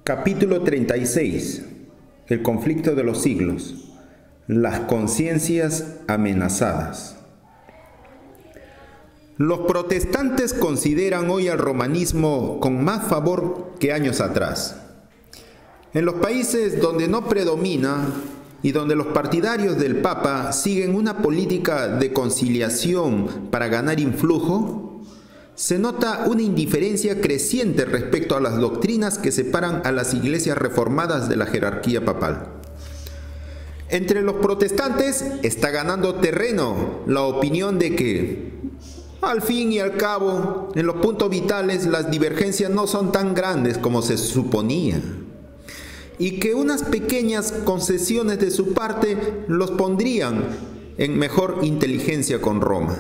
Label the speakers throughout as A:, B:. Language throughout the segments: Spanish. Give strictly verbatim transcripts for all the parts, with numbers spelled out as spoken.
A: Capítulo treinta y seis. El conflicto de los siglos. Las conciencias amenazadas. Los protestantes consideran hoy al romanismo con más favor que años atrás. En los países donde no predomina y donde los partidarios del Papa siguen una política de conciliación para ganar influjo, se nota una indiferencia creciente respecto a las doctrinas que separan a las iglesias reformadas de la jerarquía papal. Entre los protestantes está ganando terreno la opinión de que, al fin y al cabo, en los puntos vitales las divergencias no son tan grandes como se suponía, y que unas pequeñas concesiones de su parte los pondrían en mejor inteligencia con Roma.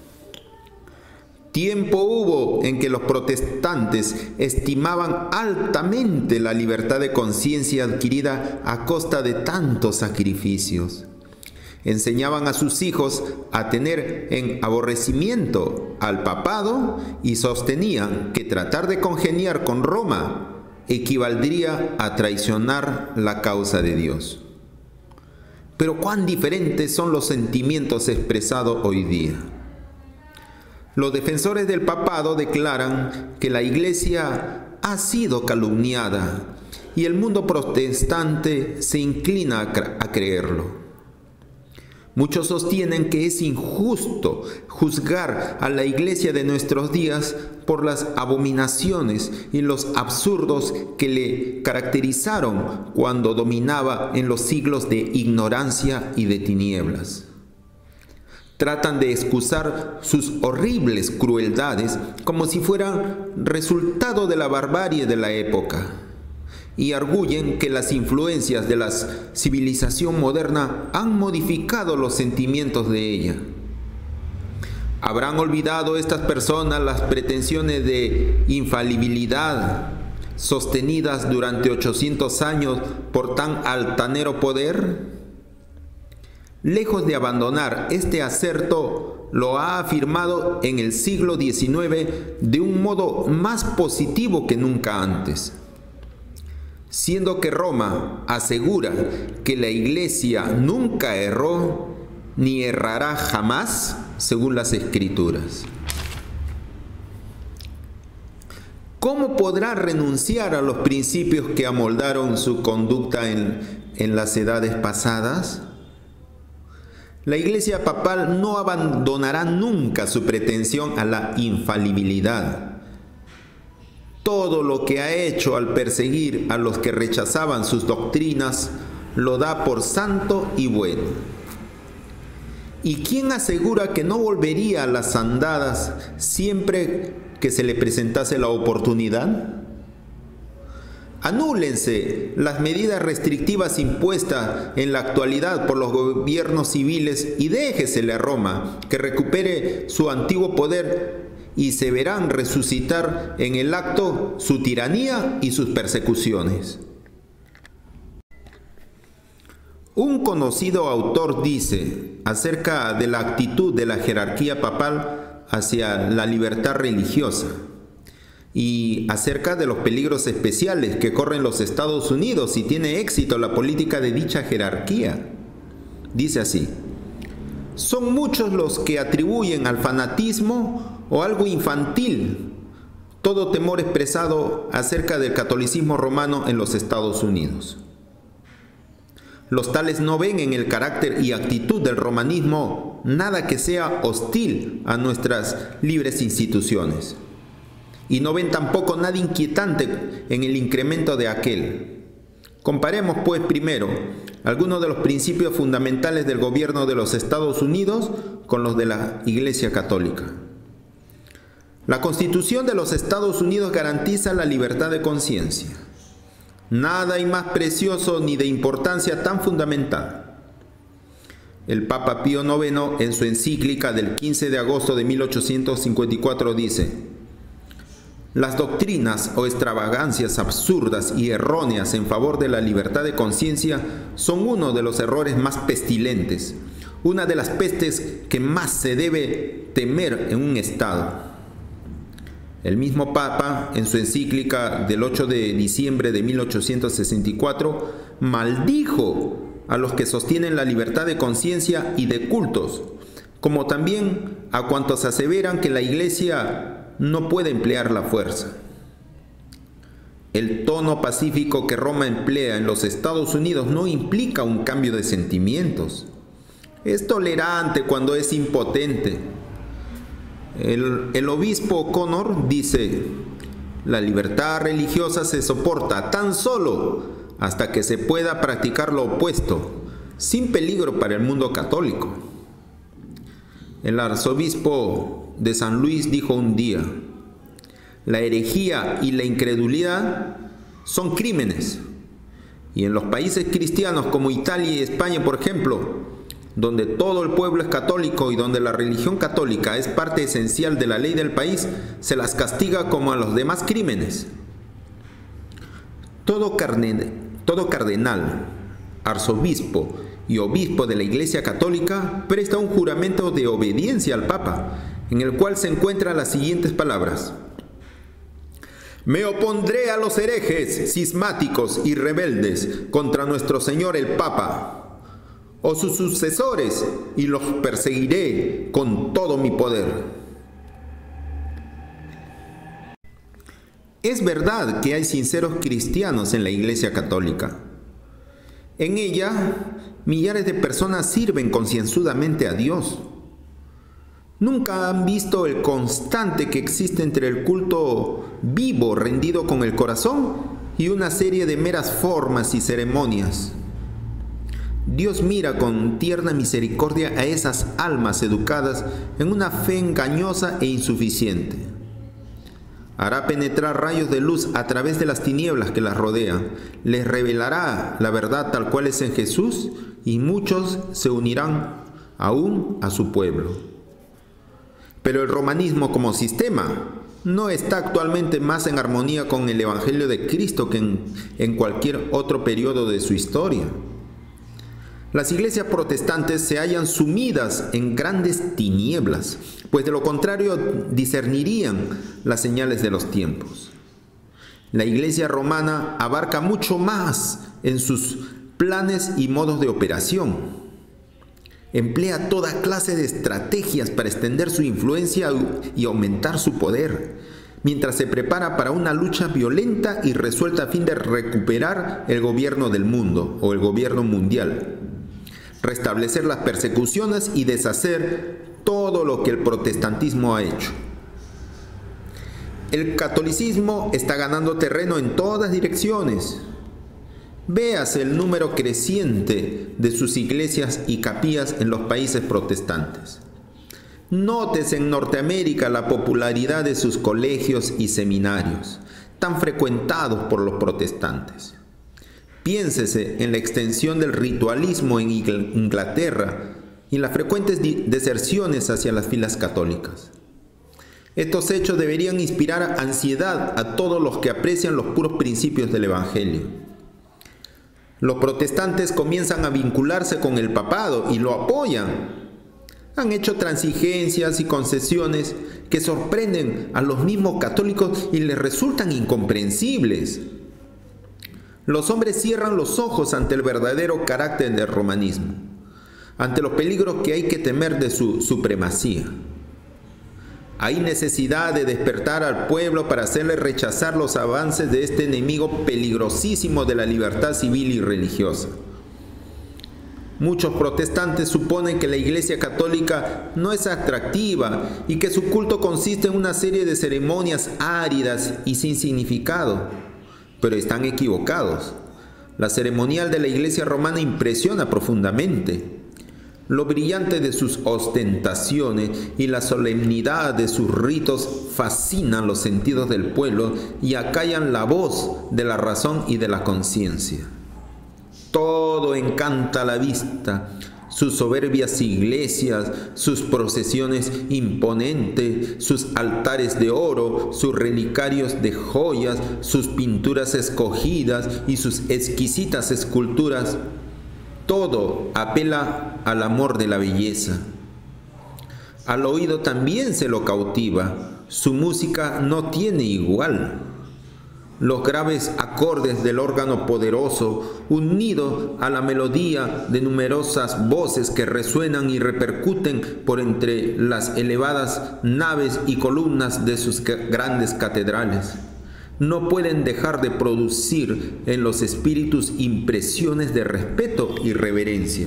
A: Tiempo hubo en que los protestantes estimaban altamente la libertad de conciencia adquirida a costa de tantos sacrificios. Enseñaban a sus hijos a tener en aborrecimiento al papado y sostenían que tratar de congeniar con Roma equivaldría a traicionar la causa de Dios. Pero cuán diferentes son los sentimientos expresados hoy día. Los defensores del papado declaran que la Iglesia ha sido calumniada y el mundo protestante se inclina a, cre- a creerlo. Muchos sostienen que es injusto juzgar a la Iglesia de nuestros días por las abominaciones y los absurdos que le caracterizaron cuando dominaba en los siglos de ignorancia y de tinieblas. Tratan de excusar sus horribles crueldades como si fueran resultado de la barbarie de la época, y arguyen que las influencias de la civilización moderna han modificado los sentimientos de ella. ¿Habrán olvidado estas personas las pretensiones de infalibilidad sostenidas durante ochocientos años por tan altanero poder? Lejos de abandonar este acerto, lo ha afirmado en el siglo diecinueve de un modo más positivo que nunca antes. Siendo que Roma asegura que la Iglesia nunca erró ni errará jamás, según las Escrituras. ¿Cómo podrá renunciar a los principios que amoldaron su conducta en, en las edades pasadas? La Iglesia papal no abandonará nunca su pretensión a la infalibilidad. Todo lo que ha hecho al perseguir a los que rechazaban sus doctrinas, lo da por santo y bueno. ¿Y quién asegura que no volvería a las andadas siempre que se le presentase la oportunidad? Anúlense las medidas restrictivas impuestas en la actualidad por los gobiernos civiles y déjesele a Roma que recupere su antiguo poder y se verán resucitar en el acto su tiranía y sus persecuciones. Un conocido autor dice acerca de la actitud de la jerarquía papal hacia la libertad religiosa y acerca de los peligros especiales que corren los Estados Unidos si tiene éxito la política de dicha jerarquía. Dice así: son muchos los que atribuyen al fanatismo o algo infantil todo temor expresado acerca del catolicismo romano en los Estados Unidos. Los tales no ven en el carácter y actitud del romanismo nada que sea hostil a nuestras libres instituciones. Y no ven tampoco nada inquietante en el incremento de aquel. Comparemos, pues, primero algunos de los principios fundamentales del gobierno de los Estados Unidos con los de la Iglesia Católica. La Constitución de los Estados Unidos garantiza la libertad de conciencia. Nada hay más precioso ni de importancia tan fundamental. El Papa Pío noveno, en su encíclica del quince de agosto de mil ochocientos cincuenta y cuatro, dice: las doctrinas o extravagancias absurdas y erróneas en favor de la libertad de conciencia son uno de los errores más pestilentes, una de las pestes que más se debe temer en un Estado. El mismo Papa, en su encíclica del ocho de diciembre de mil ochocientos sesenta y cuatro, maldijo a los que sostienen la libertad de conciencia y de cultos, como también a cuantos aseveran que la Iglesia no puede emplear la fuerza. El tono pacífico que Roma emplea en los Estados Unidos no implica un cambio de sentimientos. Es tolerante cuando es impotente. El, el obispo O'Connor dice: la libertad religiosa se soporta tan solo hasta que se pueda practicar lo opuesto, sin peligro para el mundo católico. El arzobispo de San Luis dijo un día: la herejía y la incredulidad son crímenes. Y en los países cristianos como Italia y España, por ejemplo, donde todo el pueblo es católico y donde la religión católica es parte esencial de la ley del país, se las castiga como a los demás crímenes. Todo, carne, todo cardenal, arzobispo y obispo de la Iglesia Católica presta un juramento de obediencia al Papa, en el cual se encuentran las siguientes palabras: me opondré a los herejes, cismáticos y rebeldes contra nuestro Señor el Papa o sus sucesores, y los perseguiré con todo mi poder. Es verdad que hay sinceros cristianos en la Iglesia Católica. En ella, millares de personas sirven concienzudamente a Dios. Nunca han visto el constante que existe entre el culto vivo rendido con el corazón y una serie de meras formas y ceremonias. Dios mira con tierna misericordia a esas almas educadas en una fe engañosa e insuficiente. Hará penetrar rayos de luz a través de las tinieblas que las rodean. Les revelará la verdad tal cual es en Jesús, y muchos se unirán aún a su pueblo. Pero el romanismo como sistema no está actualmente más en armonía con el Evangelio de Cristo que en, en cualquier otro periodo de su historia. Las iglesias protestantes se hallan sumidas en grandes tinieblas, pues de lo contrario discernirían las señales de los tiempos. La iglesia romana abarca mucho más en sus planes y modos de operación. Emplea toda clase de estrategias para extender su influencia y aumentar su poder, mientras se prepara para una lucha violenta y resuelta a fin de recuperar el gobierno del mundo o el gobierno mundial, restablecer las persecuciones y deshacer todo lo que el protestantismo ha hecho. El catolicismo está ganando terreno en todas direcciones. Véase el número creciente de sus iglesias y capillas en los países protestantes. Nótese en Norteamérica la popularidad de sus colegios y seminarios, tan frecuentados por los protestantes. Piénsese en la extensión del ritualismo en Inglaterra y en las frecuentes deserciones hacia las filas católicas. Estos hechos deberían inspirar ansiedad a todos los que aprecian los puros principios del Evangelio. Los protestantes comienzan a vincularse con el papado y lo apoyan. Han hecho transigencias y concesiones que sorprenden a los mismos católicos y les resultan incomprensibles. Los hombres cierran los ojos ante el verdadero carácter del romanismo, ante los peligros que hay que temer de su supremacía. Hay necesidad de despertar al pueblo para hacerle rechazar los avances de este enemigo peligrosísimo de la libertad civil y religiosa. Muchos protestantes suponen que la Iglesia Católica no es atractiva y que su culto consiste en una serie de ceremonias áridas y sin significado. Pero están equivocados. La ceremonial de la Iglesia romana impresiona profundamente. Lo brillante de sus ostentaciones y la solemnidad de sus ritos fascinan los sentidos del pueblo y acallan la voz de la razón y de la conciencia. Todo encanta la vista. Sus soberbias iglesias, sus procesiones imponentes, sus altares de oro, sus relicarios de joyas, sus pinturas escogidas y sus exquisitas esculturas, todo apela al amor de la belleza. Al oído también se lo cautiva, Su música no tiene igual. Los graves acordes del órgano poderoso, unidos a la melodía de numerosas voces que resuenan y repercuten por entre las elevadas naves y columnas de sus grandes catedrales, no pueden dejar de producir en los espíritus impresiones de respeto y reverencia.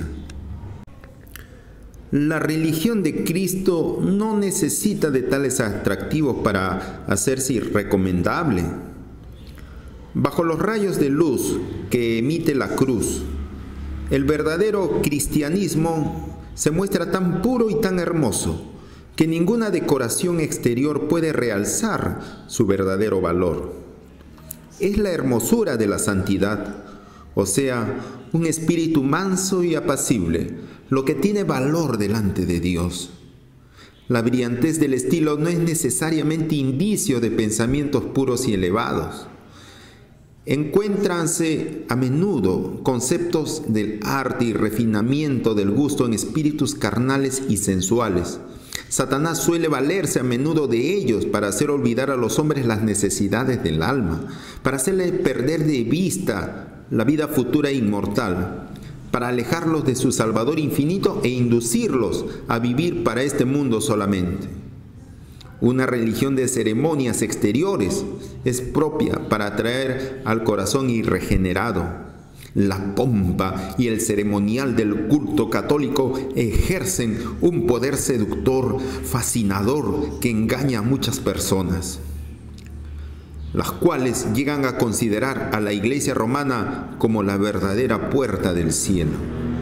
A: La religión de Cristo no necesita de tales atractivos para hacerse recomendable. Bajo los rayos de luz que emite la cruz, el verdadero cristianismo se muestra tan puro y tan hermoso que ninguna decoración exterior puede realzar su verdadero valor. Es la hermosura de la santidad, o sea, un espíritu manso y apacible, lo que tiene valor delante de Dios. La brillantez del estilo no es necesariamente indicio de pensamientos puros y elevados. Encuéntranse a menudo conceptos del arte y refinamiento del gusto en espíritus carnales y sensuales. Satanás suele valerse a menudo de ellos para hacer olvidar a los hombres las necesidades del alma, para hacerles perder de vista la vida futura e inmortal, para alejarlos de su Salvador infinito e inducirlos a vivir para este mundo solamente. Una religión de ceremonias exteriores es propia para atraer al corazón irregenerado. La pompa y el ceremonial del culto católico ejercen un poder seductor, fascinador, que engaña a muchas personas, las cuales llegan a considerar a la Iglesia romana como la verdadera puerta del cielo.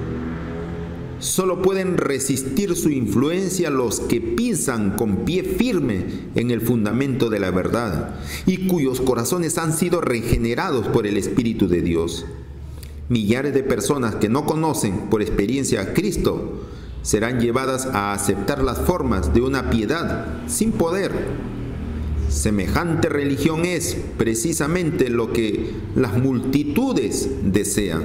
A: Solo pueden resistir su influencia los que pisan con pie firme en el fundamento de la verdad y cuyos corazones han sido regenerados por el Espíritu de Dios. Millares de personas que no conocen por experiencia a Cristo serán llevadas a aceptar las formas de una piedad sin poder. Semejante religión es precisamente lo que las multitudes desean.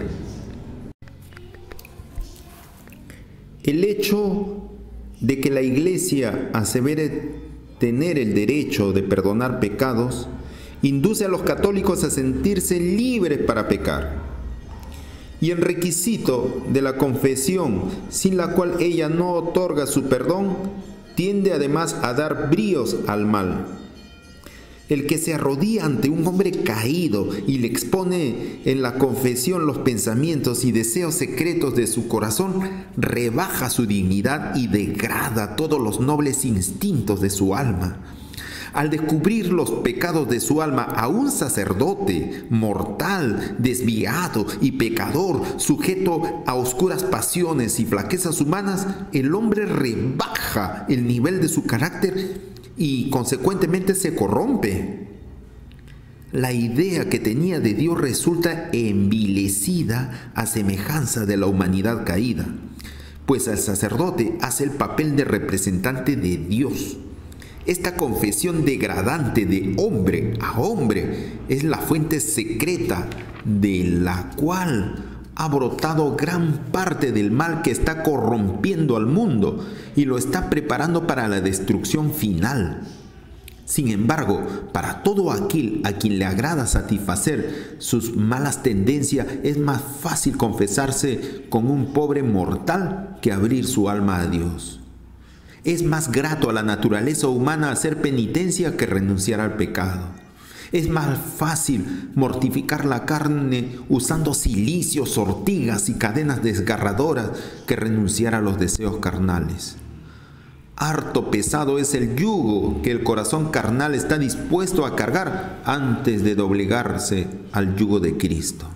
A: El hecho de que la Iglesia asevere tener el derecho de perdonar pecados induce a los católicos a sentirse libres para pecar. Y el requisito de la confesión, sin la cual ella no otorga su perdón, tiende además a dar bríos al mal. El que se arrodilla ante un hombre caído y le expone en la confesión los pensamientos y deseos secretos de su corazón, rebaja su dignidad y degrada todos los nobles instintos de su alma. Al descubrir los pecados de su alma a un sacerdote mortal, desviado y pecador, sujeto a oscuras pasiones y flaquezas humanas, el hombre rebaja el nivel de su carácter y consecuentemente se corrompe. La idea que tenía de Dios resulta envilecida a semejanza de la humanidad caída, pues el sacerdote hace el papel de representante de Dios. Esta confesión degradante de hombre a hombre es la fuente secreta de la cual ha brotado gran parte del mal que está corrompiendo al mundo y lo está preparando para la destrucción final. Sin embargo, para todo aquel a quien le agrada satisfacer sus malas tendencias, es más fácil confesarse con un pobre mortal que abrir su alma a Dios. Es más grato a la naturaleza humana hacer penitencia que renunciar al pecado. Es más fácil mortificar la carne usando cilicios, ortigas y cadenas desgarradoras que renunciar a los deseos carnales. Harto pesado es el yugo que el corazón carnal está dispuesto a cargar antes de doblegarse al yugo de Cristo.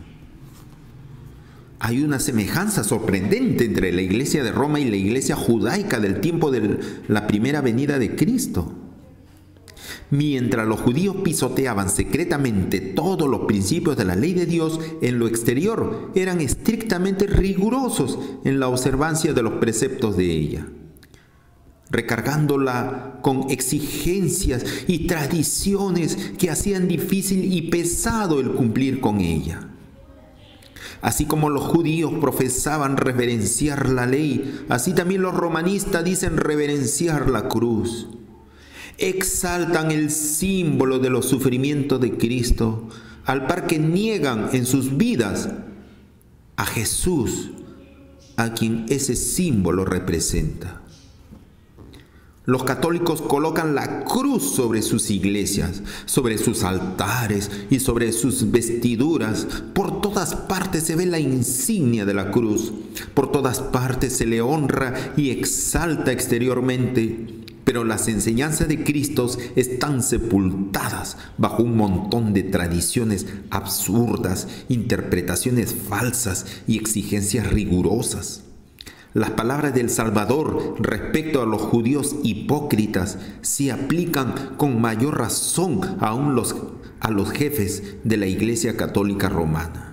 A: Hay una semejanza sorprendente entre la iglesia de Roma y la iglesia judaica del tiempo de la primera venida de Cristo. Mientras los judíos pisoteaban secretamente todos los principios de la ley de Dios, en lo exterior eran estrictamente rigurosos en la observancia de los preceptos de ella, recargándola con exigencias y tradiciones que hacían difícil y pesado el cumplir con ella. Así como los judíos profesaban reverenciar la ley, así también los romanistas dicen reverenciar la cruz. exaltan el símbolo de los sufrimientos de Cristo, al par que niegan en sus vidas a Jesús, a quien ese símbolo representa. Los católicos colocan la cruz sobre sus iglesias, sobre sus altares y sobre sus vestiduras. Por todas partes se ve la insignia de la cruz. Por todas partes se le honra y exalta exteriormente. Pero las enseñanzas de Cristo están sepultadas bajo un montón de tradiciones absurdas, interpretaciones falsas y exigencias rigurosas. Las palabras del Salvador respecto a los judíos hipócritas se aplican con mayor razón aún los, a los jefes de la Iglesia Católica Romana.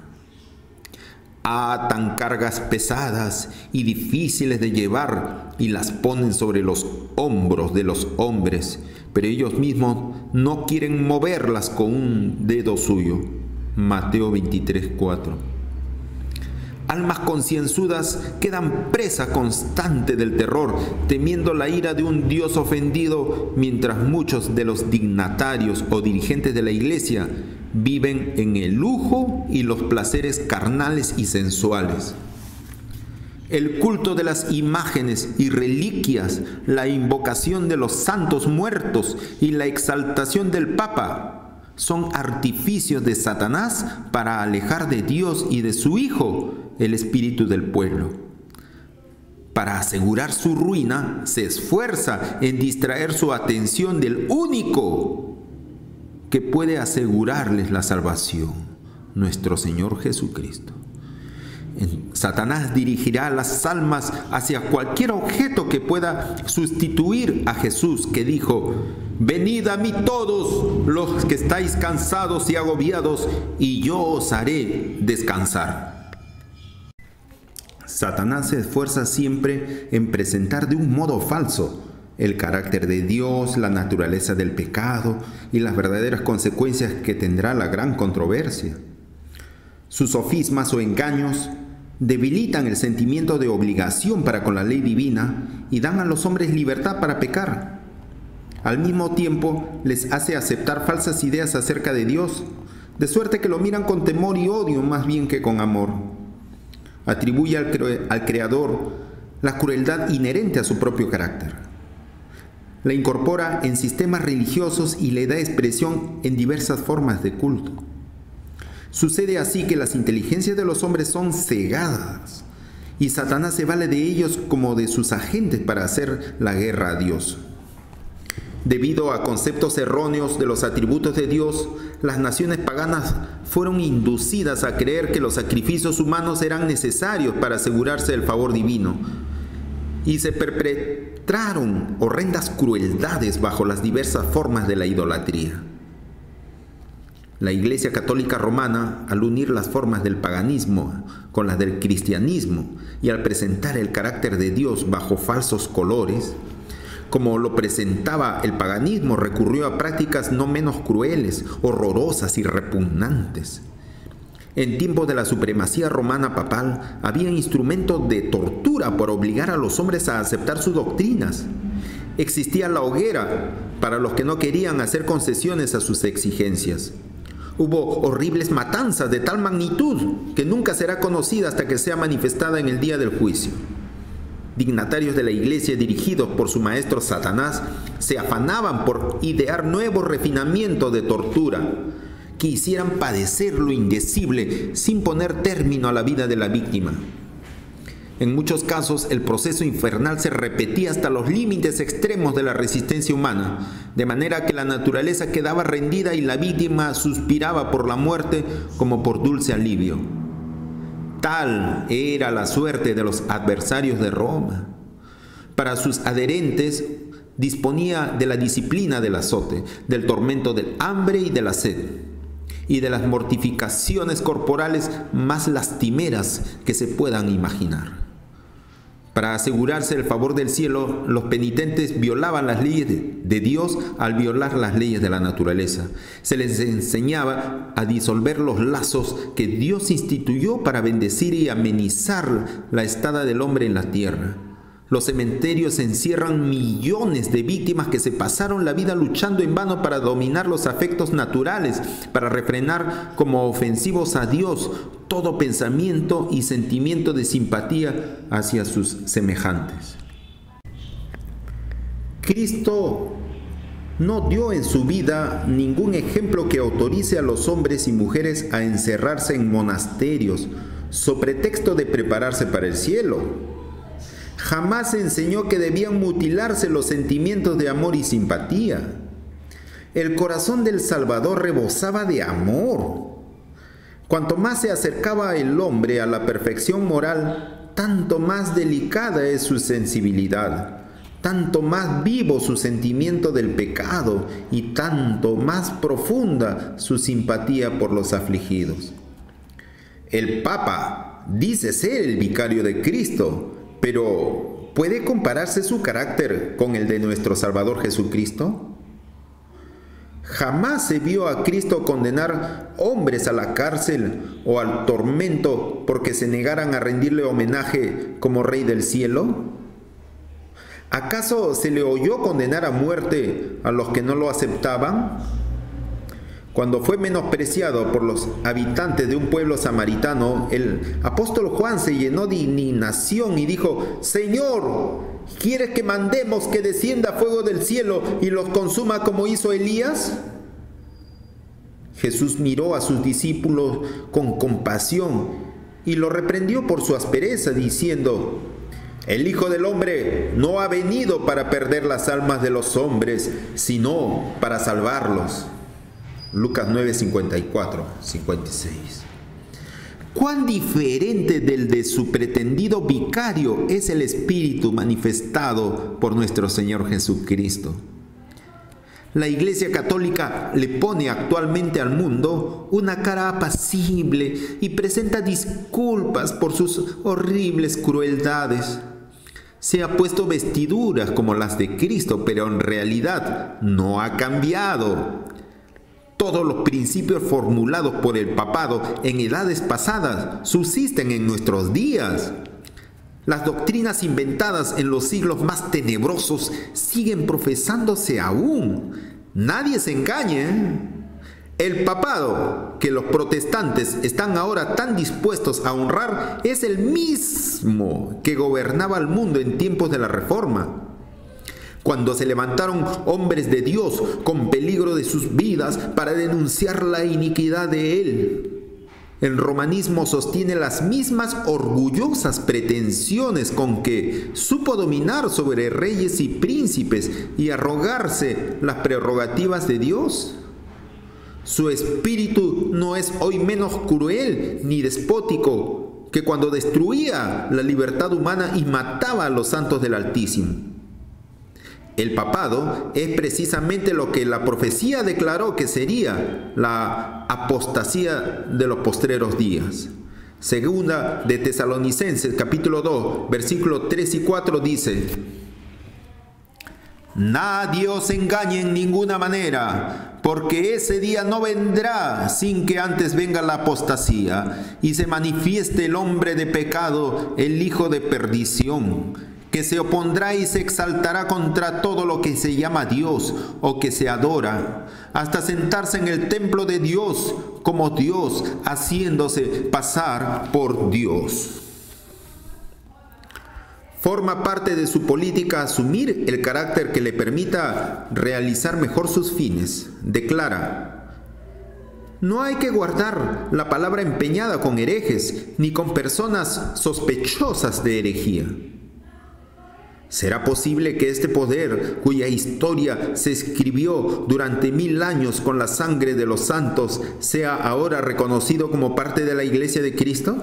A: Atan cargas pesadas y difíciles de llevar y las ponen sobre los hombros de los hombres, pero ellos mismos no quieren moverlas con un dedo suyo. Mateo veintitrés, cuatro. Almas concienzudas quedan presa constante del terror, temiendo la ira de un Dios ofendido, mientras muchos de los dignatarios o dirigentes de la Iglesia viven en el lujo y los placeres carnales y sensuales. El culto de las imágenes y reliquias, la invocación de los santos muertos y la exaltación del Papa son artificios de Satanás para alejar de Dios y de su Hijo el espíritu del pueblo. Para asegurar su ruina, se esfuerza en distraer su atención del único que puede asegurarles la salvación, nuestro Señor Jesucristo. Satanás dirigirá las almas hacia cualquier objeto que pueda sustituir a Jesús, que dijo: venid a mí todos los que estáis cansados y agobiados, y yo os haré descansar. Satanás se esfuerza siempre en presentar de un modo falso el carácter de Dios, la naturaleza del pecado y las verdaderas consecuencias que tendrá la gran controversia. Sus sofismas o engaños debilitan el sentimiento de obligación para con la ley divina y dan a los hombres libertad para pecar. Al mismo tiempo, les hace aceptar falsas ideas acerca de Dios, de suerte que lo miran con temor y odio más bien que con amor. Atribuye al, cre- al Creador la crueldad inherente a su propio carácter. La incorpora en sistemas religiosos y le da expresión en diversas formas de culto. Sucede así que las inteligencias de los hombres son cegadas y Satanás se vale de ellos como de sus agentes para hacer la guerra a Dios. Debido a conceptos erróneos de los atributos de Dios, las naciones paganas fueron inducidas a creer que los sacrificios humanos eran necesarios para asegurarse el favor divino, y se perpetraron horrendas crueldades bajo las diversas formas de la idolatría. La Iglesia Católica Romana, al unir las formas del paganismo con las del cristianismo y al presentar el carácter de Dios bajo falsos colores, como lo presentaba el paganismo, recurrió a prácticas no menos crueles, horrorosas y repugnantes. En tiempos de la supremacía romana papal, había instrumentos de tortura por obligar a los hombres a aceptar sus doctrinas. Existía la hoguera para los que no querían hacer concesiones a sus exigencias. Hubo horribles matanzas de tal magnitud que nunca será conocida hasta que sea manifestada en el día del juicio. Dignatarios de la Iglesia, dirigidos por su maestro Satanás, se afanaban por idear nuevos refinamientos de tortura que hicieran padecer lo indecible sin poner término a la vida de la víctima. En muchos casos, el proceso infernal se repetía hasta los límites extremos de la resistencia humana, de manera que la naturaleza quedaba rendida y la víctima suspiraba por la muerte como por dulce alivio. Tal era la suerte de los adversarios de Roma. Para sus adherentes disponía de la disciplina del azote, del tormento del hambre y de la sed, y de las mortificaciones corporales más lastimeras que se puedan imaginar. Para asegurarse el favor del cielo, los penitentes violaban las leyes de, de Dios al violar las leyes de la naturaleza. Se les enseñaba a disolver los lazos que Dios instituyó para bendecir y amenizar la estada del hombre en la tierra. Los cementerios encierran millones de víctimas que se pasaron la vida luchando en vano para dominar los afectos naturales, para refrenar como ofensivos a Dios todo pensamiento y sentimiento de simpatía hacia sus semejantes. Cristo no dio en su vida ningún ejemplo que autorice a los hombres y mujeres a encerrarse en monasterios, so pretexto de prepararse para el cielo. Jamás enseñó que debían mutilarse los sentimientos de amor y simpatía. El corazón del Salvador rebosaba de amor. Cuanto más se acercaba el hombre a la perfección moral, tanto más delicada es su sensibilidad, tanto más vivo su sentimiento del pecado y tanto más profunda su simpatía por los afligidos. El Papa dice ser el vicario de Cristo, pero ¿puede compararse su carácter con el de nuestro Salvador Jesucristo? Jamás se vio a Cristo condenar hombres a la cárcel o al tormento porque se negaran a rendirle homenaje como Rey del cielo. ¿Acaso se le oyó condenar a muerte a los que no lo aceptaban? Cuando fue menospreciado por los habitantes de un pueblo samaritano, el apóstol Juan se llenó de indignación y dijo: Señor, ¿quieres que mandemos que descienda fuego del cielo y los consuma como hizo Elías? Jesús miró a sus discípulos con compasión y lo reprendió por su aspereza, diciendo: El Hijo del Hombre no ha venido para perder las almas de los hombres, sino para salvarlos. Lucas nueve, cincuenta y cuatro, cincuenta y seis. ¿Cuán diferente del de su pretendido vicario es el Espíritu manifestado por nuestro Señor Jesucristo? La Iglesia Católica le pone actualmente al mundo una cara apacible y presenta disculpas por sus horribles crueldades. Se ha puesto vestiduras como las de Cristo, pero en realidad no ha cambiado. Todos los principios formulados por el papado en edades pasadas subsisten en nuestros días. Las doctrinas inventadas en los siglos más tenebrosos siguen profesándose aún. Nadie se engañe. El papado que los protestantes están ahora tan dispuestos a honrar es el mismo que gobernaba el mundo en tiempos de la Reforma. Cuando se levantaron hombres de Dios con peligro de sus vidas para denunciar la iniquidad de él. El romanismo sostiene las mismas orgullosas pretensiones con que supo dominar sobre reyes y príncipes y arrogarse las prerrogativas de Dios. Su espíritu no es hoy menos cruel ni despótico que cuando destruía la libertad humana y mataba a los santos del Altísimo. El papado es precisamente lo que la profecía declaró que sería la apostasía de los postreros días. Segunda de Tesalonicenses, capítulo dos, versículos tres y cuatro dice: Nadie os engañe en ninguna manera, porque ese día no vendrá sin que antes venga la apostasía y se manifieste el hombre de pecado, el hijo de perdición, que se opondrá y se exaltará contra todo lo que se llama Dios o que se adora, hasta sentarse en el templo de Dios como Dios, haciéndose pasar por Dios. Forma parte de su política asumir el carácter que le permita realizar mejor sus fines. Declara: no hay que guardar la palabra empeñada con herejes ni con personas sospechosas de herejía. ¿Será posible que este poder, cuya historia se escribió durante mil años con la sangre de los santos, sea ahora reconocido como parte de la Iglesia de Cristo?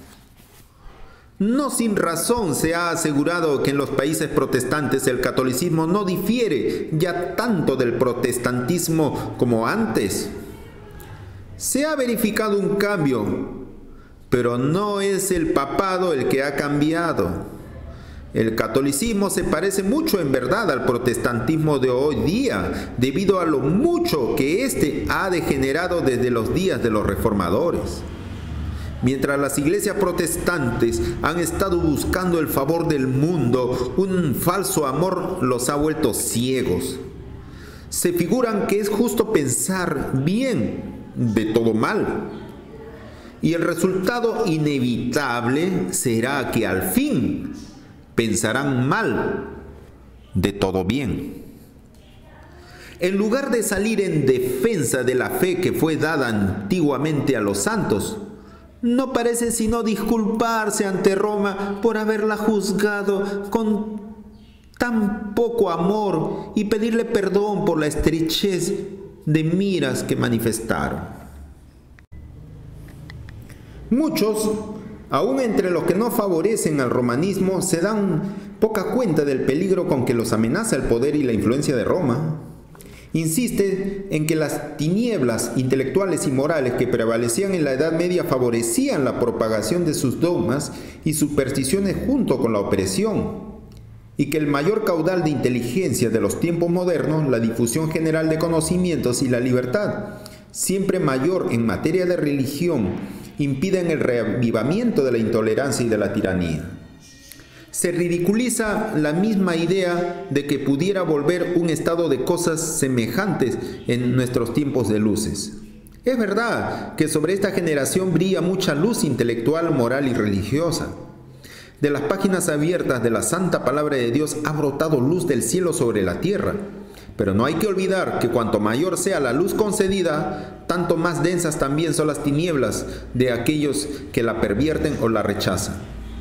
A: No sin razón se ha asegurado que en los países protestantes el catolicismo no difiere ya tanto del protestantismo como antes. Se ha verificado un cambio, pero no es el papado el que ha cambiado. El catolicismo se parece mucho en verdad al protestantismo de hoy día, debido a lo mucho que éste ha degenerado desde los días de los reformadores. Mientras las iglesias protestantes han estado buscando el favor del mundo, un falso amor los ha vuelto ciegos. Se figuran que es justo pensar bien de todo mal. Y el resultado inevitable será que al fin pensarán mal de todo bien. En lugar de salir en defensa de la fe que fue dada antiguamente a los santos, no parece sino disculparse ante Roma por haberla juzgado con tan poco amor y pedirle perdón por la estrechez de miras que manifestaron. Muchos, aun entre los que no favorecen al romanismo, se dan poca cuenta del peligro con que los amenaza el poder y la influencia de Roma. Insiste en que las tinieblas intelectuales y morales que prevalecían en la Edad Media favorecían la propagación de sus dogmas y supersticiones junto con la opresión, y que el mayor caudal de inteligencia de los tiempos modernos, la difusión general de conocimientos y la libertad, siempre mayor en materia de religión, impiden el reavivamiento de la intolerancia y de la tiranía. Se ridiculiza la misma idea de que pudiera volver un estado de cosas semejantes en nuestros tiempos de luces. Es verdad que sobre esta generación brilla mucha luz intelectual, moral y religiosa. De las páginas abiertas de la santa palabra de Dios ha brotado luz del cielo sobre la tierra. Pero no hay que olvidar que cuanto mayor sea la luz concedida, tanto más densas también son las tinieblas de aquellos que la pervierten o la rechazan.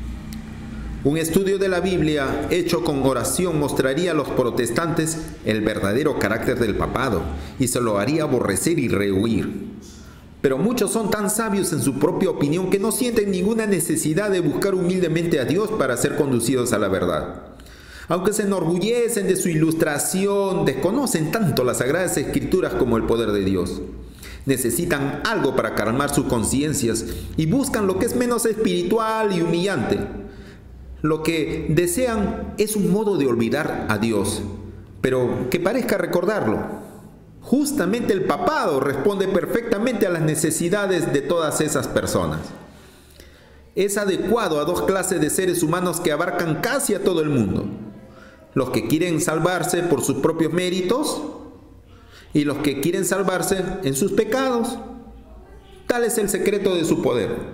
A: Un estudio de la Biblia hecho con oración mostraría a los protestantes el verdadero carácter del papado y se lo haría aborrecer y rehuir. Pero muchos son tan sabios en su propia opinión que no sienten ninguna necesidad de buscar humildemente a Dios para ser conducidos a la verdad. Aunque se enorgullecen de su ilustración, desconocen tanto las Sagradas Escrituras como el poder de Dios. Necesitan algo para calmar sus conciencias y buscan lo que es menos espiritual y humillante. Lo que desean es un modo de olvidar a Dios, pero que parezca recordarlo. Justamente el papado responde perfectamente a las necesidades de todas esas personas. Es adecuado a dos clases de seres humanos que abarcan casi a todo el mundo: los que quieren salvarse por sus propios méritos y los que quieren salvarse en sus pecados. Tal es el secreto de su poder.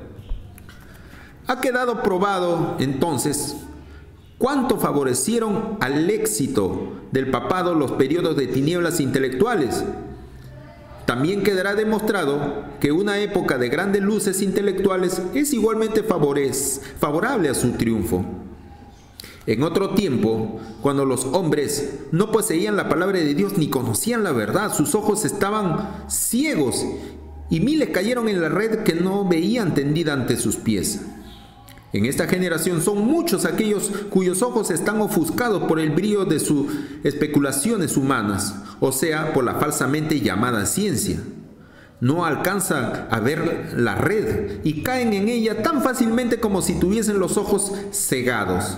A: Ha quedado probado, entonces, cuánto favorecieron al éxito del papado los periodos de tinieblas intelectuales. También quedará demostrado que una época de grandes luces intelectuales es igualmente favorable a su triunfo. En otro tiempo, cuando los hombres no poseían la palabra de Dios ni conocían la verdad, sus ojos estaban ciegos y miles cayeron en la red que no veían tendida ante sus pies. En esta generación son muchos aquellos cuyos ojos están ofuscados por el brillo de sus especulaciones humanas, o sea, por la falsamente llamada ciencia. No alcanzan a ver la red y caen en ella tan fácilmente como si tuviesen los ojos cegados.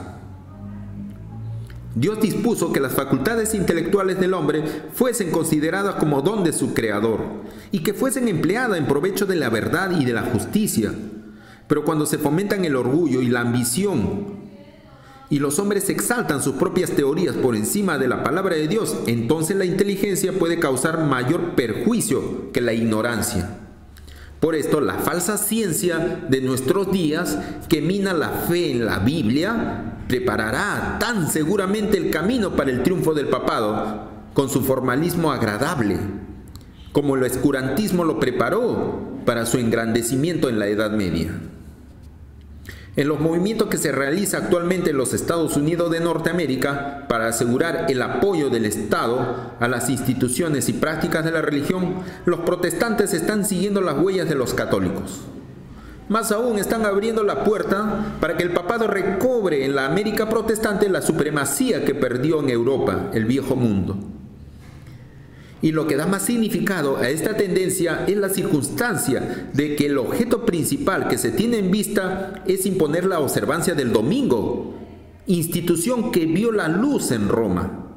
A: Dios dispuso que las facultades intelectuales del hombre fuesen consideradas como don de su Creador y que fuesen empleadas en provecho de la verdad y de la justicia. Pero cuando se fomentan el orgullo y la ambición y los hombres exaltan sus propias teorías por encima de la palabra de Dios, entonces la inteligencia puede causar mayor perjuicio que la ignorancia. Por esto, la falsa ciencia de nuestros días, que mina la fe en la Biblia, preparará tan seguramente el camino para el triunfo del papado con su formalismo agradable, como el oscurantismo lo preparó para su engrandecimiento en la Edad Media. En los movimientos que se realiza actualmente en los Estados Unidos de Norteamérica para asegurar el apoyo del Estado a las instituciones y prácticas de la religión, los protestantes están siguiendo las huellas de los católicos. Más aún, están abriendo la puerta para que el papado recobre en la América protestante la supremacía que perdió en Europa, el viejo mundo. Y lo que da más significado a esta tendencia es la circunstancia de que el objeto principal que se tiene en vista es imponer la observancia del domingo, institución que vio la luz en Roma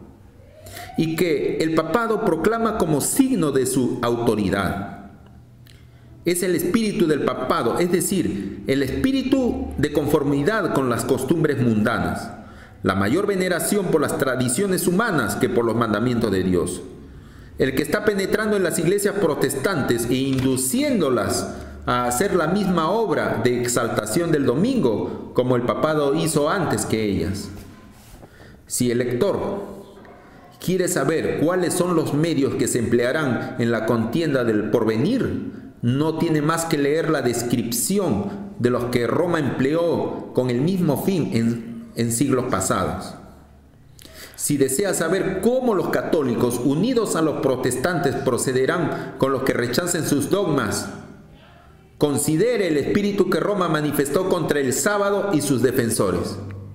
A: y que el papado proclama como signo de su autoridad. es el espíritu del papado, es decir, el espíritu de conformidad con las costumbres mundanas, la mayor veneración por las tradiciones humanas que por los mandamientos de Dios. El que está penetrando en las iglesias protestantes e induciéndolas a hacer la misma obra de exaltación del domingo, como el papado hizo antes que ellas. Si el lector quiere saber cuáles son los medios que se emplearán en la contienda del porvenir, no tiene más que leer la descripción de los que Roma empleó con el mismo fin en, en siglos pasados. Si desea saber cómo los católicos, unidos a los protestantes, procederán con los que rechacen sus dogmas, considere el espíritu que Roma manifestó contra el sábado y sus defensores.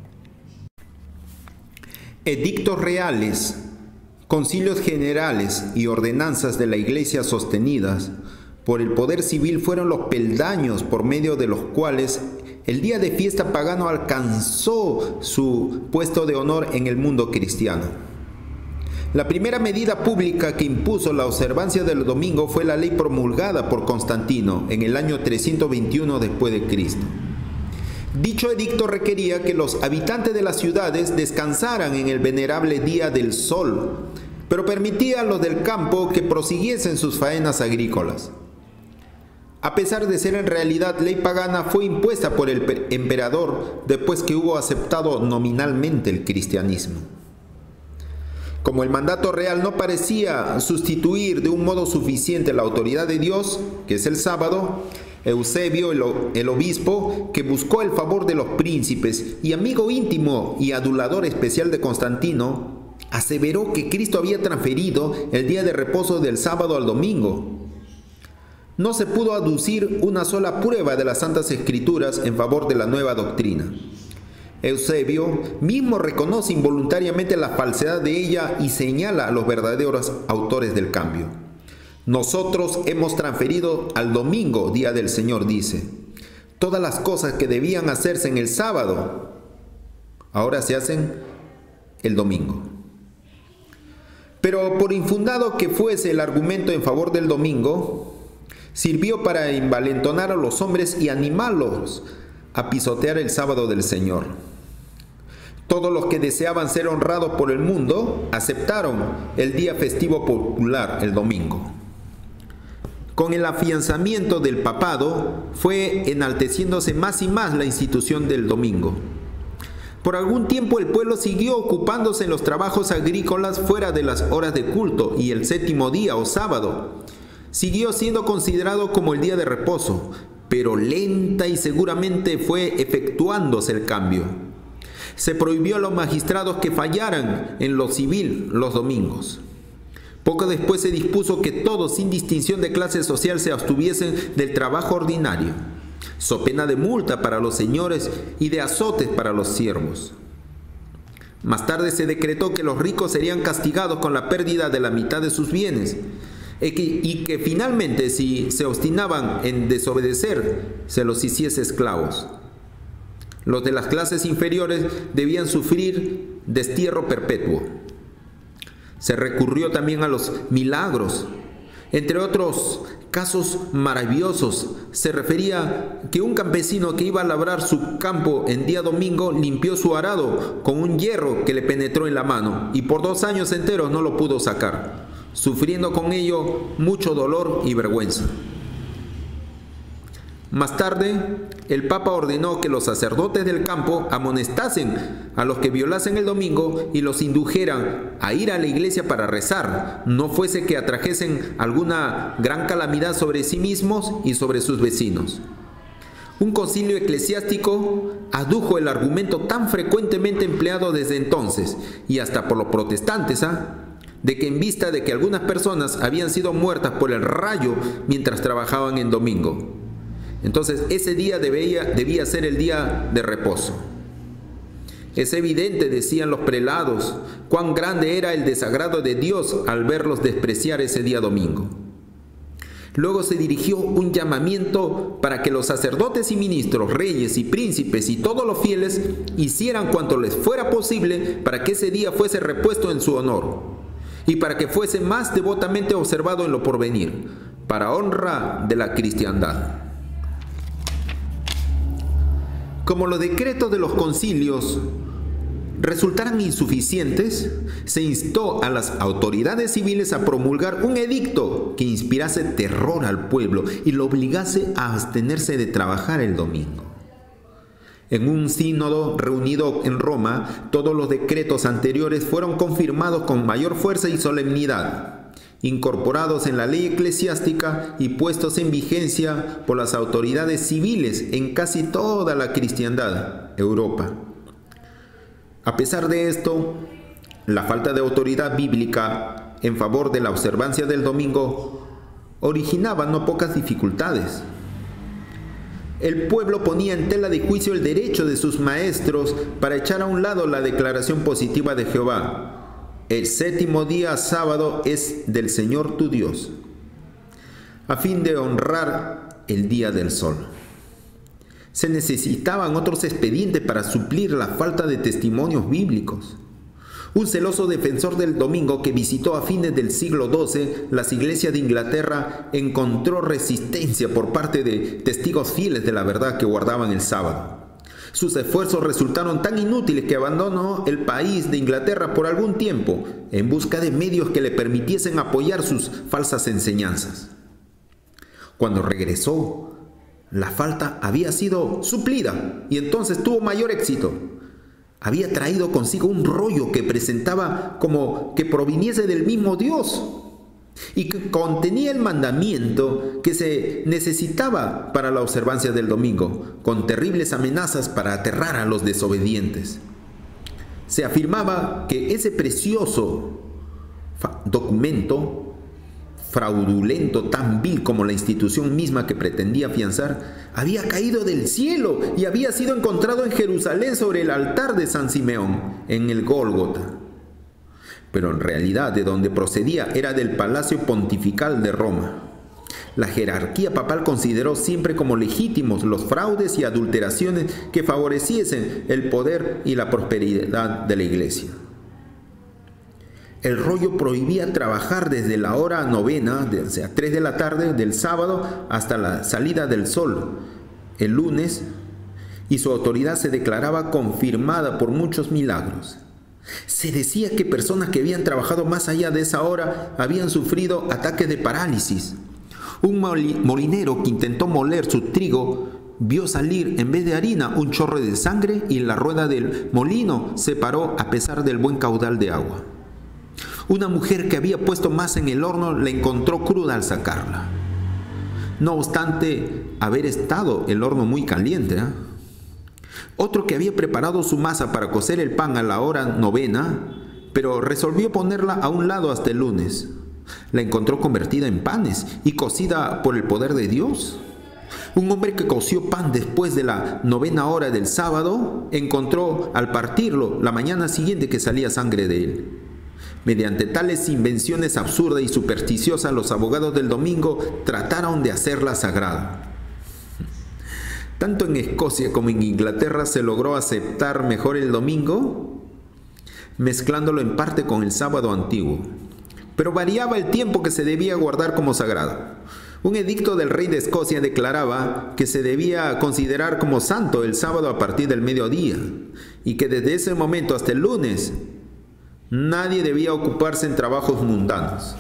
A: Edictos reales, concilios generales y ordenanzas de la Iglesia sostenidas por el poder civil fueron los peldaños por medio de los cuales el día de fiesta pagano alcanzó su puesto de honor en el mundo cristiano. La primera medida pública que impuso la observancia del domingo fue la ley promulgada por Constantino en el año trescientos veintiuno después de Cristo. Dicho edicto requería que los habitantes de las ciudades descansaran en el venerable día del sol, pero permitía a los del campo que prosiguiesen sus faenas agrícolas. A pesar de ser en realidad ley pagana, fue impuesta por el emperador después que hubo aceptado nominalmente el cristianismo. Como el mandato real no parecía sustituir de un modo suficiente la autoridad de Dios, que es el sábado, Eusebio, el, el obispo, que buscó el favor de los príncipes y amigo íntimo y adulador especial de Constantino, aseveró que Cristo había transferido el día de reposo del sábado al domingo. No se pudo aducir una sola prueba de las Santas Escrituras en favor de la nueva doctrina. Eusebio mismo reconoce involuntariamente la falsedad de ella y señala a los verdaderos autores del cambio. Nosotros hemos transferido al domingo, día del Señor, dice. Todas las cosas que debían hacerse en el sábado, ahora se hacen el domingo. Pero por infundado que fuese el argumento en favor del domingo, sirvió para envalentonar a los hombres y animarlos a pisotear el sábado del Señor. Todos los que deseaban ser honrados por el mundo aceptaron el día festivo popular, el domingo. Con el afianzamiento del papado fue enalteciéndose más y más la institución del domingo. Por algún tiempo el pueblo siguió ocupándose en los trabajos agrícolas fuera de las horas de culto, y el séptimo día o sábado siguió siendo considerado como el día de reposo, pero lenta y seguramente fue efectuándose el cambio. Se prohibió a los magistrados que fallaran en lo civil los domingos. Poco después se dispuso que todos, sin distinción de clase social, se abstuviesen del trabajo ordinario, so pena de multa para los señores y de azotes para los siervos. Más tarde se decretó que los ricos serían castigados con la pérdida de la mitad de sus bienes, y que, y que finalmente, si se obstinaban en desobedecer, se los hiciese esclavos. Los de las clases inferiores debían sufrir destierro perpetuo. Se recurrió también a los milagros. Entre otros casos maravillosos, se refería que un campesino que iba a labrar su campo en día domingo limpió su arado con un hierro que le penetró en la mano y por dos años enteros no lo pudo sacar, sufriendo con ello mucho dolor y vergüenza. Más tarde, el Papa ordenó que los sacerdotes del campo amonestasen a los que violasen el domingo y los indujeran a ir a la iglesia para rezar, no fuese que atrajesen alguna gran calamidad sobre sí mismos y sobre sus vecinos. Un concilio eclesiástico adujo el argumento tan frecuentemente empleado desde entonces, y hasta por los protestantes, ¿ah? de que en vista de que algunas personas habían sido muertas por el rayo mientras trabajaban en domingo, entonces ese día debía, debía ser el día de reposo. Es evidente, decían los prelados, cuán grande era el desagrado de Dios al verlos despreciar ese día domingo. Luego se dirigió un llamamiento para que los sacerdotes y ministros, reyes y príncipes y todos los fieles hicieran cuanto les fuera posible para que ese día fuese repuesto en su honor y para que fuese más devotamente observado en lo porvenir, para honra de la cristiandad. Como los decretos de los concilios resultaran insuficientes, se instó a las autoridades civiles a promulgar un edicto que inspirase terror al pueblo y lo obligase a abstenerse de trabajar el domingo. En un sínodo reunido en Roma, todos los decretos anteriores fueron confirmados con mayor fuerza y solemnidad, incorporados en la ley eclesiástica y puestos en vigencia por las autoridades civiles en casi toda la cristiandad, Europa. A pesar de esto, la falta de autoridad bíblica en favor de la observancia del domingo originaba no pocas dificultades. El pueblo ponía en tela de juicio el derecho de sus maestros para echar a un lado la declaración positiva de Jehová: el séptimo día sábado es del Señor tu Dios, a fin de honrar el día del sol. Se necesitaban otros expedientes para suplir la falta de testimonios bíblicos. Un celoso defensor del domingo que visitó a fines del siglo doce las iglesias de Inglaterra encontró resistencia por parte de testigos fieles de la verdad que guardaban el sábado. Sus esfuerzos resultaron tan inútiles que abandonó el país de Inglaterra por algún tiempo en busca de medios que le permitiesen apoyar sus falsas enseñanzas. Cuando regresó, la falta había sido suplida y entonces tuvo mayor éxito. Había traído consigo un rollo que presentaba como que proviniese del mismo Dios y que contenía el mandamiento que se necesitaba para la observancia del domingo, con terribles amenazas para aterrar a los desobedientes. Se afirmaba que ese precioso documento, fraudulento, tan vil como la institución misma que pretendía afianzar, había caído del cielo y había sido encontrado en Jerusalén sobre el altar de San Simeón, en el Gólgota. Pero en realidad de donde procedía era del Palacio Pontifical de Roma. La jerarquía papal consideró siempre como legítimos los fraudes y adulteraciones que favoreciesen el poder y la prosperidad de la Iglesia. El rollo prohibía trabajar desde la hora novena, o sea, tres de la tarde del sábado, hasta la salida del sol, el lunes, y su autoridad se declaraba confirmada por muchos milagros. Se decía que personas que habían trabajado más allá de esa hora habían sufrido ataques de parálisis. Un molinero que intentó moler su trigo vio salir en vez de harina un chorro de sangre y la rueda del molino se paró a pesar del buen caudal de agua. Una mujer que había puesto masa en el horno la encontró cruda al sacarla, no obstante haber estado el horno muy caliente, ¿eh? Otro que había preparado su masa para cocer el pan a la hora novena, pero resolvió ponerla a un lado hasta el lunes. La encontró convertida en panes y cocida por el poder de Dios. Un hombre que coció pan después de la novena hora del sábado encontró al partirlo la mañana siguiente que salía sangre de él. Mediante tales invenciones absurdas y supersticiosas, los abogados del domingo trataron de hacerla sagrada. Tanto en Escocia como en Inglaterra se logró aceptar mejor el domingo, mezclándolo en parte con el sábado antiguo. Pero variaba el tiempo que se debía guardar como sagrado. Un edicto del rey de Escocia declaraba que se debía considerar como santo el sábado a partir del mediodía y que desde ese momento hasta el lunes nadie debía ocuparse en trabajos mundanos.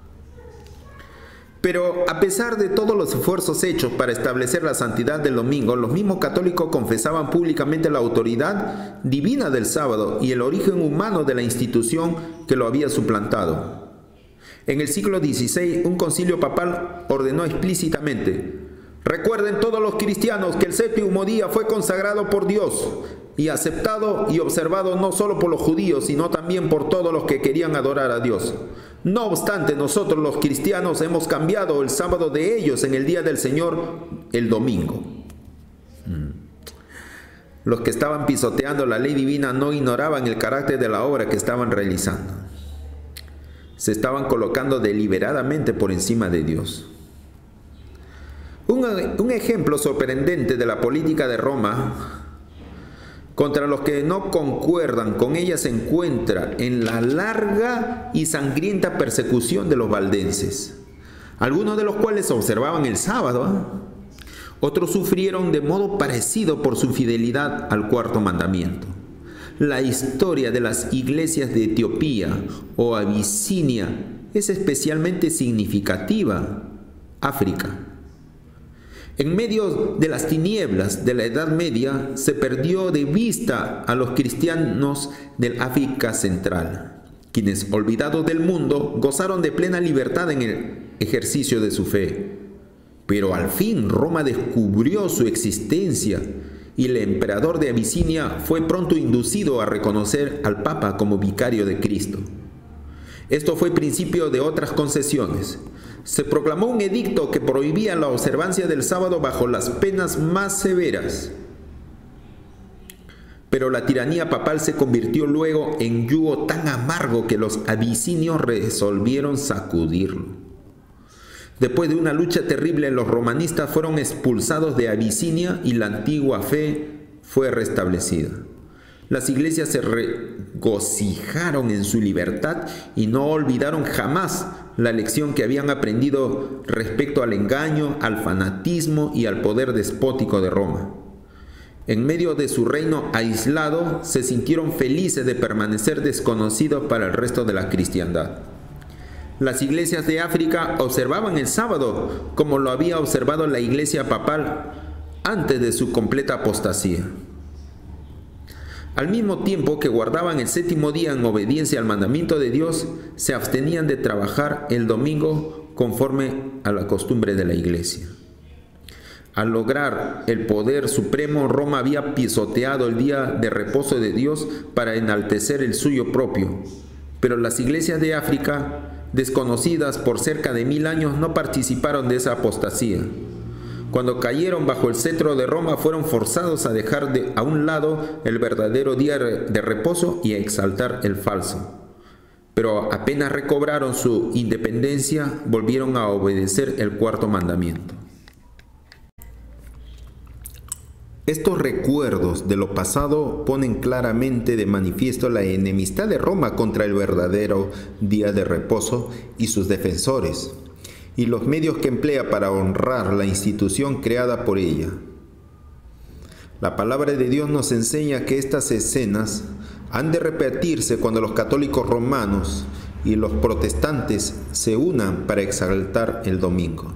A: Pero a pesar de todos los esfuerzos hechos para establecer la santidad del domingo, los mismos católicos confesaban públicamente la autoridad divina del sábado y el origen humano de la institución que lo había suplantado. En el siglo dieciséis, un concilio papal ordenó explícitamente: recuerden todos los cristianos que el séptimo día fue consagrado por Dios y aceptado y observado no solo por los judíos, sino también por todos los que querían adorar a Dios. No obstante, nosotros los cristianos hemos cambiado el sábado de ellos en el día del Señor, el domingo. Los que estaban pisoteando la ley divina no ignoraban el carácter de la obra que estaban realizando. Se estaban colocando deliberadamente por encima de Dios. Un, un ejemplo sorprendente de la política de Roma contra los que no concuerdan con ella se encuentra en la larga y sangrienta persecución de los valdenses. algunos de los cuales observaban el sábado, ¿eh? Otros sufrieron de modo parecido por su fidelidad al cuarto mandamiento. La historia de las iglesias de Etiopía o Abisinia es especialmente significativa. África. En medio de las tinieblas de la Edad Media se perdió de vista a los cristianos del África Central, quienes, olvidados del mundo, gozaron de plena libertad en el ejercicio de su fe. Pero al fin Roma descubrió su existencia y el emperador de Abisinia fue pronto inducido a reconocer al Papa como vicario de Cristo. Esto fue principio de otras concesiones. Se proclamó un edicto que prohibía la observancia del sábado bajo las penas más severas. Pero la tiranía papal se convirtió luego en yugo tan amargo que los abisinios resolvieron sacudirlo. Después de una lucha terrible, los romanistas fueron expulsados de Abisinia y la antigua fe fue restablecida. Las iglesias se regocijaron en su libertad y no olvidaron jamás la lección que habían aprendido respecto al engaño, al fanatismo y al poder despótico de Roma. En medio de su reino aislado, se sintieron felices de permanecer desconocidos para el resto de la cristiandad. Las iglesias de África observaban el sábado como lo había observado la iglesia papal antes de su completa apostasía. Al mismo tiempo que guardaban el séptimo día en obediencia al mandamiento de Dios, se abstenían de trabajar el domingo conforme a la costumbre de la iglesia. Al lograr el poder supremo, Roma había pisoteado el día de reposo de Dios para enaltecer el suyo propio. Pero las iglesias de África, desconocidas por cerca de mil años, no participaron de esa apostasía. Cuando cayeron bajo el cetro de Roma, fueron forzados a dejar de, a un lado el verdadero día de reposo y a exaltar el falso. Pero apenas recobraron su independencia, volvieron a obedecer el cuarto mandamiento. Estos recuerdos de lo pasado ponen claramente de manifiesto la enemistad de Roma contra el verdadero día de reposo y sus defensores, y los medios que emplea para honrar la institución creada por ella. La palabra de Dios nos enseña que estas escenas han de repetirse cuando los católicos romanos y los protestantes se unan para exaltar el domingo.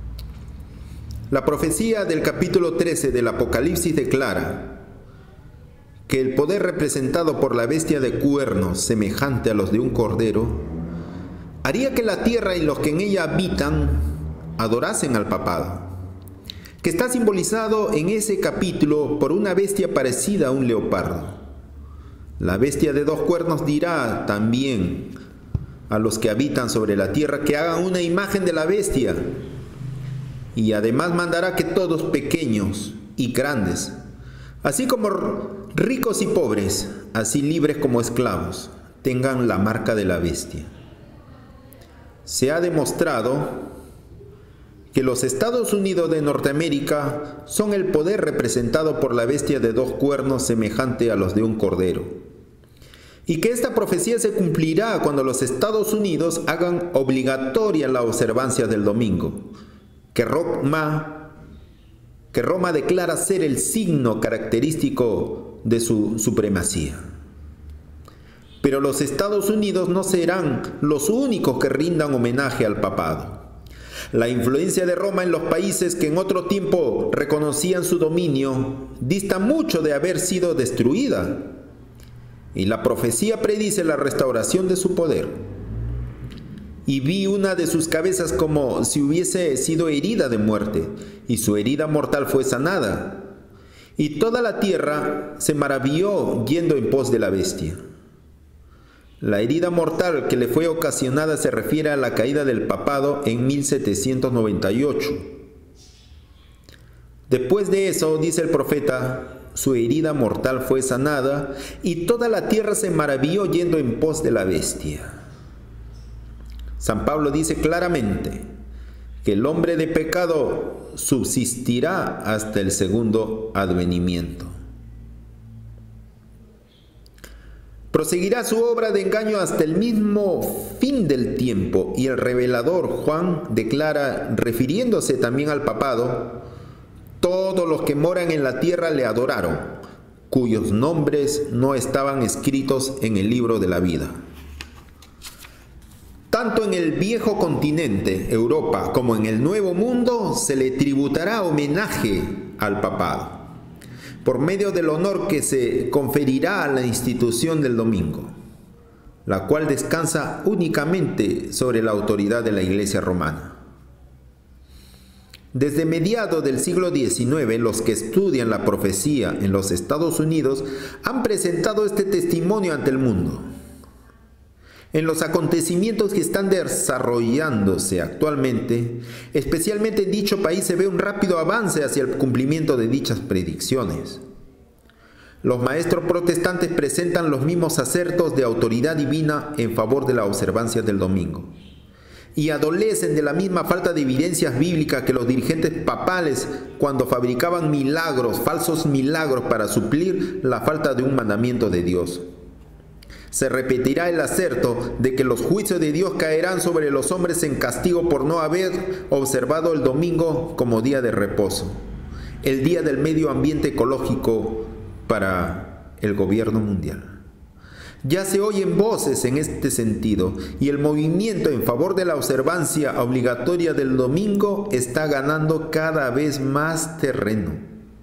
A: La profecía del capítulo trece del Apocalipsis declara que el poder representado por la bestia de cuernos, semejante a los de un cordero, haría que la tierra y los que en ella habitan adorasen al papado, que está simbolizado en ese capítulo por una bestia parecida a un leopardo. La bestia de dos cuernos dirá también a los que habitan sobre la tierra que hagan una imagen de la bestia, y además mandará que todos, pequeños y grandes, así como ricos y pobres, así libres como esclavos, tengan la marca de la bestia. Se ha demostrado que los Estados Unidos de Norteamérica son el poder representado por la bestia de dos cuernos semejante a los de un cordero, y que esta profecía se cumplirá cuando los Estados Unidos hagan obligatoria la observancia del domingo, que Roma, que Roma declara ser el signo característico de su supremacía. Pero los Estados Unidos no serán los únicos que rindan homenaje al papado. La influencia de Roma en los países que en otro tiempo reconocían su dominio dista mucho de haber sido destruida, y la profecía predice la restauración de su poder. Y vi una de sus cabezas como si hubiese sido herida de muerte, y su herida mortal fue sanada. Y toda la tierra se maravilló yendo en pos de la bestia. La herida mortal que le fue ocasionada se refiere a la caída del papado en mil setecientos noventa y ocho. Después de eso, dice el profeta, su herida mortal fue sanada, y toda la tierra se maravilló yendo en pos de la bestia. San Pablo dice claramente que el hombre de pecado subsistirá hasta el segundo advenimiento. Proseguirá su obra de engaño hasta el mismo fin del tiempo, y el revelador Juan declara, refiriéndose también al papado: todos los que moran en la tierra le adoraron, cuyos nombres no estaban escritos en el libro de la vida. Tanto en el viejo continente, Europa, como en el Nuevo Mundo, se le tributará homenaje al papado, por medio del honor que se conferirá a la institución del domingo, la cual descansa únicamente sobre la autoridad de la Iglesia romana. Desde mediados del siglo diecinueve, los que estudian la profecía en los Estados Unidos han presentado este testimonio ante el mundo. En los acontecimientos que están desarrollándose actualmente, especialmente en dicho país, se ve un rápido avance hacia el cumplimiento de dichas predicciones. Los maestros protestantes presentan los mismos acertos de autoridad divina en favor de la observancia del domingo, y adolecen de la misma falta de evidencias bíblicas que los dirigentes papales cuando fabricaban milagros, falsos milagros, para suplir la falta de un mandamiento de Dios. Se repetirá el acerto de que los juicios de Dios caerán sobre los hombres en castigo por no haber observado el domingo como día de reposo, el día del medio ambiente ecológico para el gobierno mundial. Ya se oyen voces en este sentido, y el movimiento en favor de la observancia obligatoria del domingo está ganando cada vez más terreno.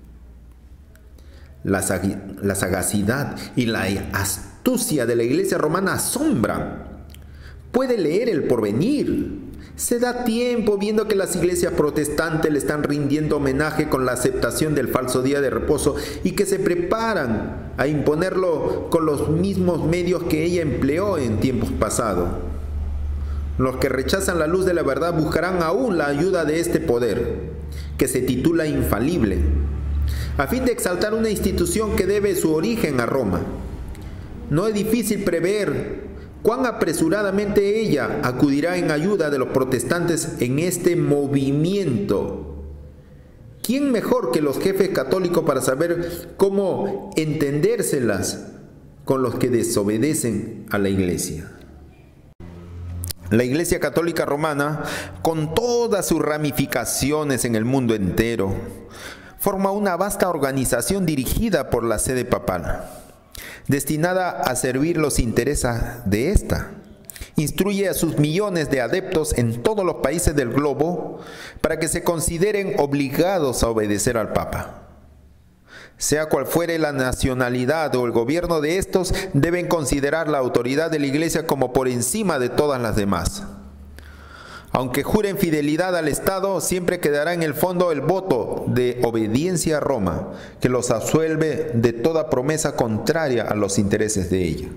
A: La, sag- la sagacidad y la astucia de la Iglesia romana asombran. Puede leer el porvenir. Se da tiempo viendo que las iglesias protestantes le están rindiendo homenaje con la aceptación del falso día de reposo, y que se preparan a imponerlo con los mismos medios que ella empleó en tiempos pasados. Los que rechazan la luz de la verdad buscarán aún la ayuda de este poder, que se titula infalible, a fin de exaltar una institución que debe su origen a Roma. No es difícil prever cuán apresuradamente ella acudirá en ayuda de los protestantes en este movimiento. ¿Quién mejor que los jefes católicos para saber cómo entendérselas con los que desobedecen a la Iglesia? La Iglesia Católica Romana, con todas sus ramificaciones en el mundo entero, forma una vasta organización dirigida por la sede papal, destinada a servir los intereses de ésta. Instruye a sus millones de adeptos en todos los países del globo para que se consideren obligados a obedecer al Papa. Sea cual fuere la nacionalidad o el gobierno de estos, deben considerar la autoridad de la Iglesia como por encima de todas las demás. Aunque juren fidelidad al Estado, siempre quedará en el fondo el voto de obediencia a Roma, que los absuelve de toda promesa contraria a los intereses de ella.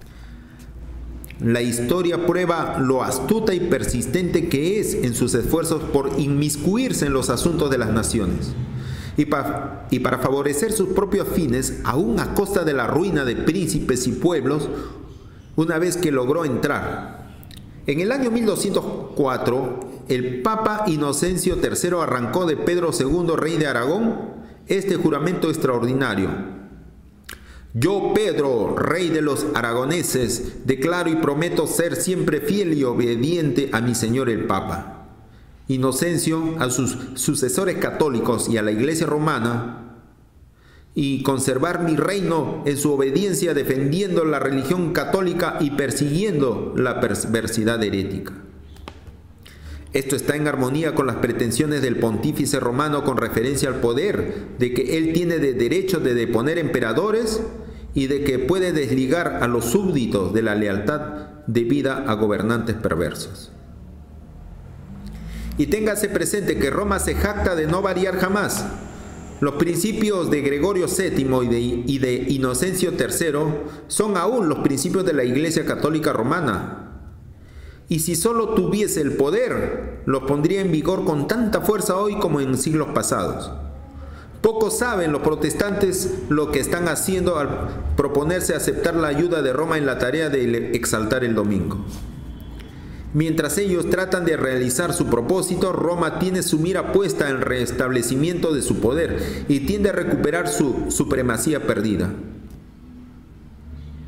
A: La historia prueba lo astuta y persistente que es en sus esfuerzos por inmiscuirse en los asuntos de las naciones, y, pa- y para favorecer sus propios fines, aún a costa de la ruina de príncipes y pueblos, una vez que logró entrar. En el año mil doscientos cuatro, el Papa Inocencio tercero arrancó de Pedro segundo, rey de Aragón, este juramento extraordinario: yo, Pedro, rey de los aragoneses, declaro y prometo ser siempre fiel y obediente a mi señor el Papa. Inocencio a sus sucesores católicos y a la Iglesia romana, y conservar mi reino en su obediencia, defendiendo la religión católica y persiguiendo la perversidad herética. Esto está en armonía con las pretensiones del pontífice romano con referencia al poder de que él tiene de derecho de deponer emperadores y de que puede desligar a los súbditos de la lealtad debida a gobernantes perversos. Y téngase presente que Roma se jacta de no variar jamás. Los principios de Gregorio séptimo y de, y de Inocencio tercero son aún los principios de la Iglesia Católica Romana. Y si solo tuviese el poder, los pondría en vigor con tanta fuerza hoy como en siglos pasados. Pocos saben los protestantes lo que están haciendo al proponerse aceptar la ayuda de Roma en la tarea de exaltar el domingo. Mientras ellos tratan de realizar su propósito, Roma tiene su mira puesta en el restablecimiento de su poder y tiende a recuperar su supremacía perdida.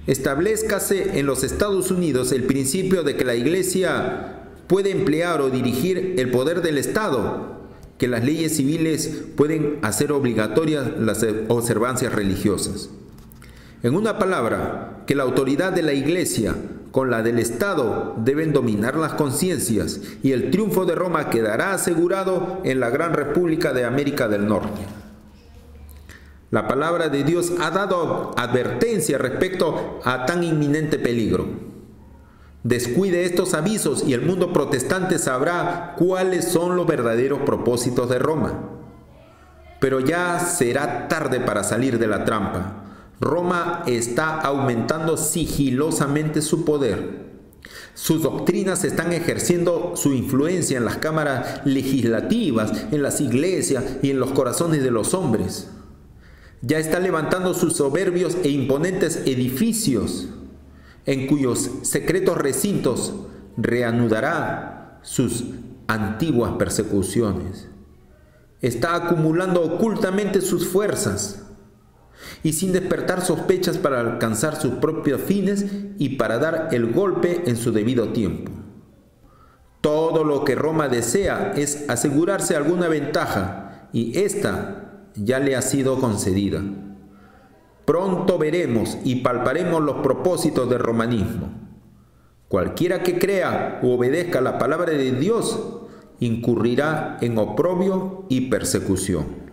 A: Establezcase en los Estados Unidos el principio de que la Iglesia puede emplear o dirigir el poder del Estado, que las leyes civiles pueden hacer obligatorias las observancias religiosas. En una palabra, que la autoridad de la Iglesia con la del Estado deben dominar las conciencias y el triunfo de Roma quedará asegurado en la gran República de América del Norte. La palabra de Dios ha dado advertencia respecto a tan inminente peligro. Descuide estos avisos y el mundo protestante sabrá cuáles son los verdaderos propósitos de Roma. Pero ya será tarde para salir de la trampa. Roma está aumentando sigilosamente su poder. Sus doctrinas están ejerciendo su influencia en las cámaras legislativas, en las iglesias y en los corazones de los hombres. Ya está levantando sus soberbios e imponentes edificios, en cuyos secretos recintos reanudará sus antiguas persecuciones. Está acumulando ocultamente sus fuerzas y sin despertar sospechas para alcanzar sus propios fines y para dar el golpe en su debido tiempo. Todo lo que Roma desea es asegurarse alguna ventaja y ésta ya le ha sido concedida. Pronto veremos y palparemos los propósitos del romanismo. Cualquiera que crea u obedezca la palabra de Dios incurrirá en oprobio y persecución.